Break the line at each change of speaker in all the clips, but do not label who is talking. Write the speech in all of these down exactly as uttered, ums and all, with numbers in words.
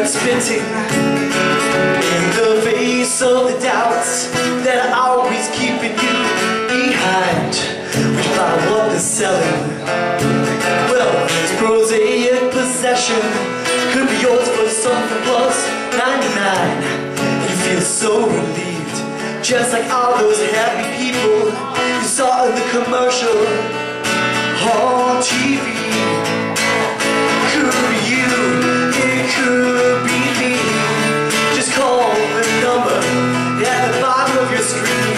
like spitting in the face of the doubts that are always keeping you behind. We find what they're selling. Well, this prosaic possession could be yours for something plus ninety-nine. You feel so relieved, just like all those happy people you saw in the commercial on T V. Could be you, it could be me. Just call the number at the bottom of your screen.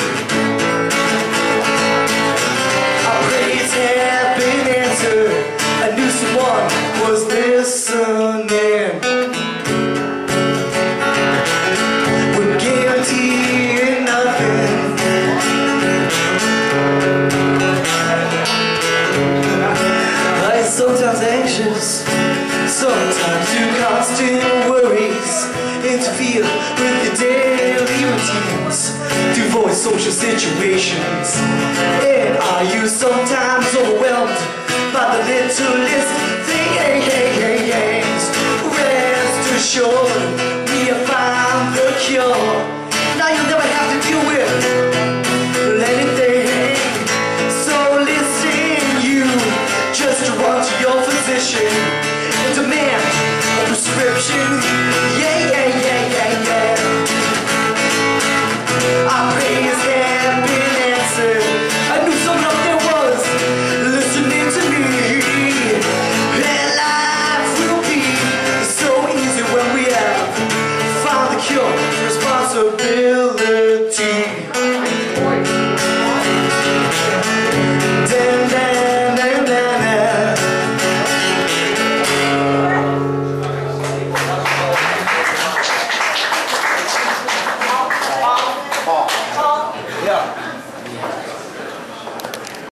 I pray it's had been answered. I knew someone was listening. We're guaranteeing nothing. I'm sometimes anxious, sometimes too constant worries interfere with the daily routines to avoid social situations. And are you sometimes overwhelmed by the littlest things? Rest assured, we have found the cure. Now you'll never have to deal with anything. So listen, you just run to your physician and demand a prescription. Yeah, yeah, yeah, yeah, yeah. I pray his hand been answered. I knew someone up there was listening to me. And life will be so easy when we have found the cure for responsibility.